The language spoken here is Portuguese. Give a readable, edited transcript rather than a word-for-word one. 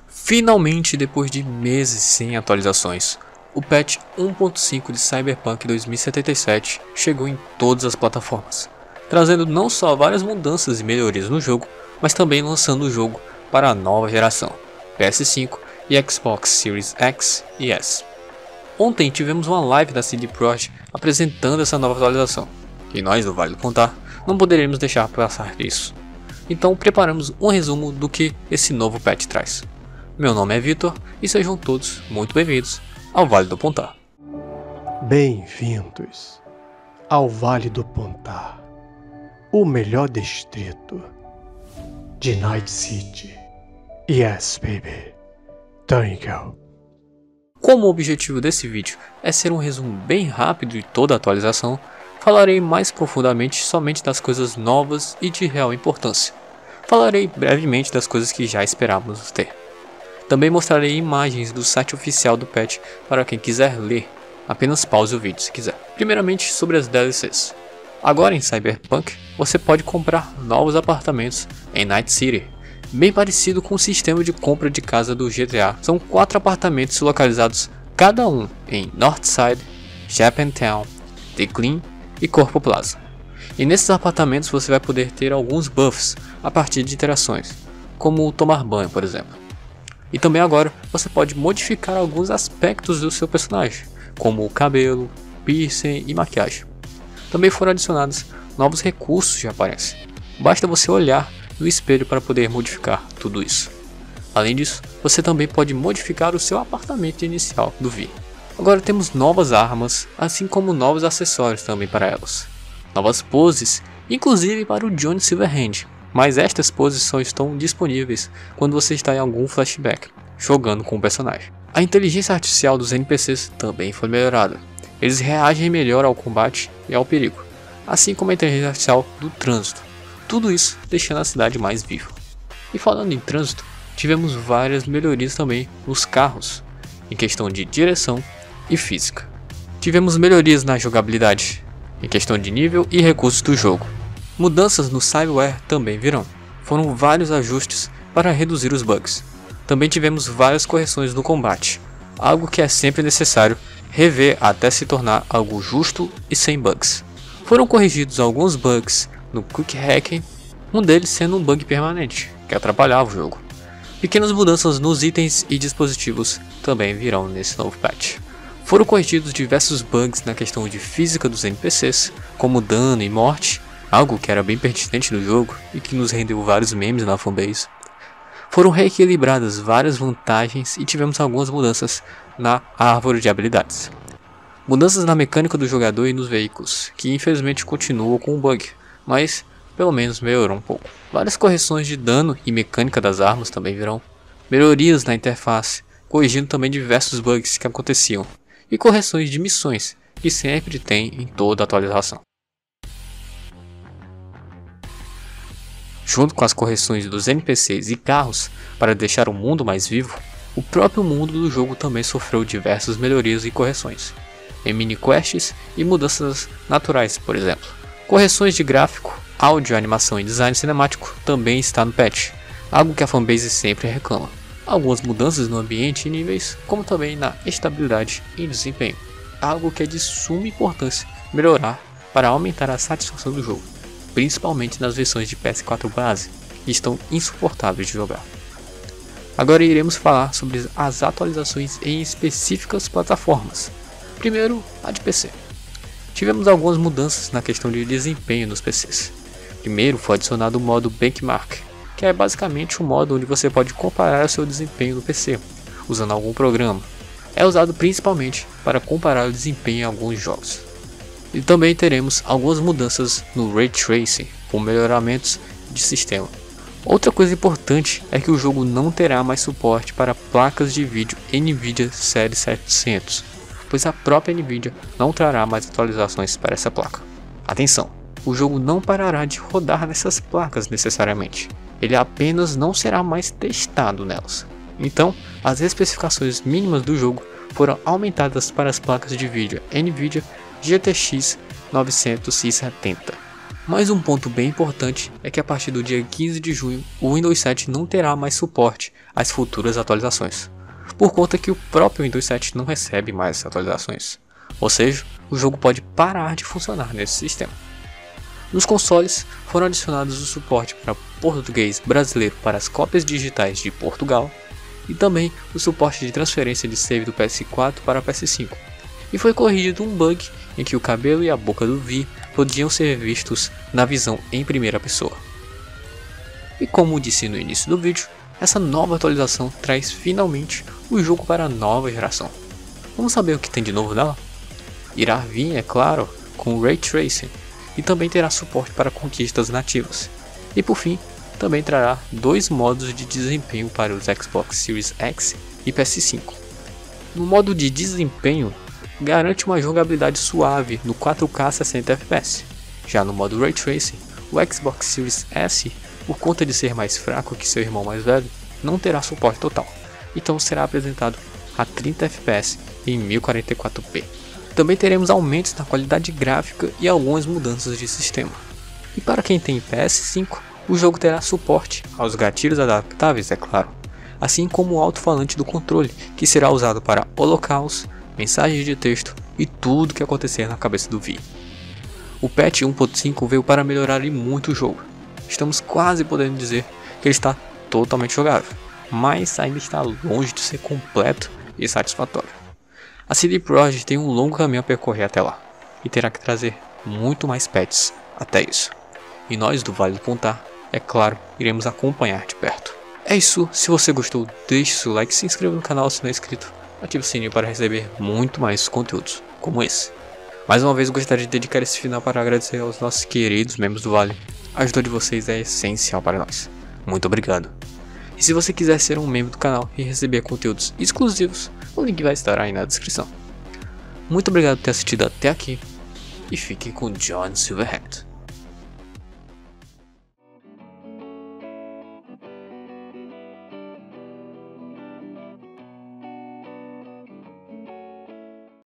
Finalmente, depois de meses sem atualizações, o patch 1.5 de Cyberpunk 2077 chegou em todas as plataformas, trazendo não só várias mudanças e melhorias no jogo, mas também lançando o jogo para a nova geração, PS5 e Xbox Series X e S. Ontem tivemos uma live da CD Projekt apresentando essa nova atualização, e nós do Vale do Contar não poderemos deixar passar isso. Então preparamos um resumo do que esse novo patch traz. Meu nome é Vitor e sejam todos muito bem-vindos ao Vale do Pontar. Bem-vindos ao Vale do Pontar, o melhor distrito de Night City. Yes, baby. Thank you. Como o objetivo desse vídeo é ser um resumo bem rápido de toda a atualização, falarei mais profundamente somente das coisas novas e de real importância. Falarei brevemente das coisas que já esperávamos ter. Também mostrarei imagens do site oficial do patch para quem quiser ler. Apenas pause o vídeo se quiser. Primeiramente sobre as DLCs. Agora em Cyberpunk você pode comprar novos apartamentos em Night City, bem parecido com o sistema de compra de casa do GTA. São 4 apartamentos localizados cada um em Northside, Japantown, The Glen e Corpo Plaza. E nesses apartamentos você vai poder ter alguns buffs a partir de interações, como tomar banho, por exemplo. E também agora você pode modificar alguns aspectos do seu personagem, como o cabelo, piercing e maquiagem. Também foram adicionados novos recursos de aparência. Basta você olhar no espelho para poder modificar tudo isso. Além disso, você também pode modificar o seu apartamento inicial do V. Agora temos novas armas, assim como novos acessórios também para elas. Novas poses, inclusive para o Johnny Silverhand. Mas estas poses só estão disponíveis quando você está em algum flashback, jogando com o personagem. A inteligência artificial dos NPCs também foi melhorada. Eles reagem melhor ao combate e ao perigo, assim como a inteligência artificial do trânsito. Tudo isso deixando a cidade mais viva. E falando em trânsito, tivemos várias melhorias também nos carros, em questão de direção e física. Tivemos melhorias na jogabilidade, em questão de nível e recursos do jogo. Mudanças no Cyware também virão. Foram vários ajustes para reduzir os bugs. Também tivemos várias correções no combate, algo que é sempre necessário rever até se tornar algo justo e sem bugs. Foram corrigidos alguns bugs no Quick Hacking, um deles sendo um bug permanente, que atrapalhava o jogo. Pequenas mudanças nos itens e dispositivos também virão nesse novo patch. Foram corrigidos diversos bugs na questão de física dos NPCs, como dano e morte, algo que era bem persistente no jogo e que nos rendeu vários memes na fanbase. Foram reequilibradas várias vantagens e tivemos algumas mudanças na árvore de habilidades. Mudanças na mecânica do jogador e nos veículos, que infelizmente continuam com o bug, mas pelo menos melhorou um pouco. Várias correções de dano e mecânica das armas também virão. Melhorias na interface, corrigindo também diversos bugs que aconteciam. E correções de missões, que sempre tem em toda atualização. Junto com as correções dos NPCs e carros para deixar o mundo mais vivo, o próprio mundo do jogo também sofreu diversas melhorias e correções, em mini-quests e mudanças naturais, por exemplo. Correções de gráfico, áudio, animação e design cinemático também está no patch, algo que a fanbase sempre reclama. Algumas mudanças no ambiente e níveis, como também na estabilidade e desempenho, algo que é de suma importância melhorar para aumentar a satisfação do jogo, principalmente nas versões de PS4 base, que estão insuportáveis de jogar. Agora iremos falar sobre as atualizações em específicas plataformas. Primeiro, a de PC. Tivemos algumas mudanças na questão de desempenho nos PCs. Primeiro foi adicionado o modo Benchmark, que é basicamente um modo onde você pode comparar o seu desempenho no PC, usando algum programa. É usado principalmente para comparar o desempenho em alguns jogos. E também teremos algumas mudanças no Ray Tracing, com melhoramentos de sistema. Outra coisa importante é que o jogo não terá mais suporte para placas de vídeo Nvidia Série 700, pois a própria Nvidia não trará mais atualizações para essa placa. Atenção, o jogo não parará de rodar nessas placas necessariamente, ele apenas não será mais testado nelas. Então, as especificações mínimas do jogo foram aumentadas para as placas de vídeo Nvidia GTX 970, Mas um ponto bem importante é que a partir do dia 15 de junho, o Windows 7 não terá mais suporte às futuras atualizações, por conta que o próprio Windows 7 não recebe mais atualizações, ou seja, o jogo pode parar de funcionar nesse sistema. Nos consoles foram adicionados o suporte para português brasileiro para as cópias digitais de Portugal e também o suporte de transferência de save do PS4 para PS5, e foi corrigido um bug em que o cabelo e a boca do Vi podiam ser vistos na visão em primeira pessoa. E como disse no início do vídeo, essa nova atualização traz finalmente o jogo para a nova geração. Vamos saber o que tem de novo nela? Irá vir, é claro, com Ray Tracing e também terá suporte para conquistas nativas. E por fim, também trará 2 modos de desempenho para os Xbox Series X e PS5. No modo de desempenho, garante uma jogabilidade suave no 4K 60 FPS. Já no modo Ray Tracing, o Xbox Series S, por conta de ser mais fraco que seu irmão mais velho, não terá suporte total, então será apresentado a 30 FPS em 1044p. Também teremos aumentos na qualidade gráfica e algumas mudanças de sistema. E para quem tem PS5, o jogo terá suporte aos gatilhos adaptáveis, é claro, assim como o alto-falante do controle, que será usado para holocaust, mensagens de texto e tudo que acontecer na cabeça do Vi. O patch 1.5 veio para melhorar e muito o jogo. Estamos quase podendo dizer que ele está totalmente jogável, mas ainda está longe de ser completo e satisfatório. A CD Projekt tem um longo caminho a percorrer até lá, e terá que trazer muito mais patches até isso. E nós do Vale do Pontar, é claro, iremos acompanhar de perto. É isso, se você gostou, deixe seu like, se inscreva no canal se não é inscrito, ative o sininho para receber muito mais conteúdos como esse. Mais uma vez gostaria de dedicar esse final para agradecer aos nossos queridos membros do Vale. A ajuda de vocês é essencial para nós. Muito obrigado. E se você quiser ser um membro do canal e receber conteúdos exclusivos, o link vai estar aí na descrição. Muito obrigado por ter assistido até aqui e fiquem com John Silverhand.